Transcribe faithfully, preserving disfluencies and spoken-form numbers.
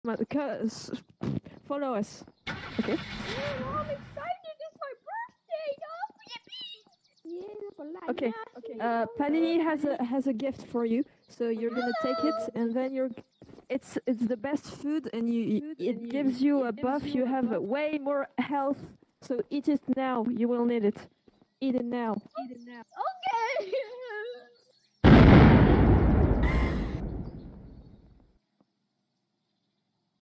Because follow us. Okay. Oh, I'm excited! It's my birthday! Oh, yippee! Yeah, Okay. Okay. Uh, Panini has a has a gift for you, so you're gonna take it, and then you're. It's it's the best food, and you it gives you a buff. You have way more health, so eat it now. You will need it. Eat it now. Okay.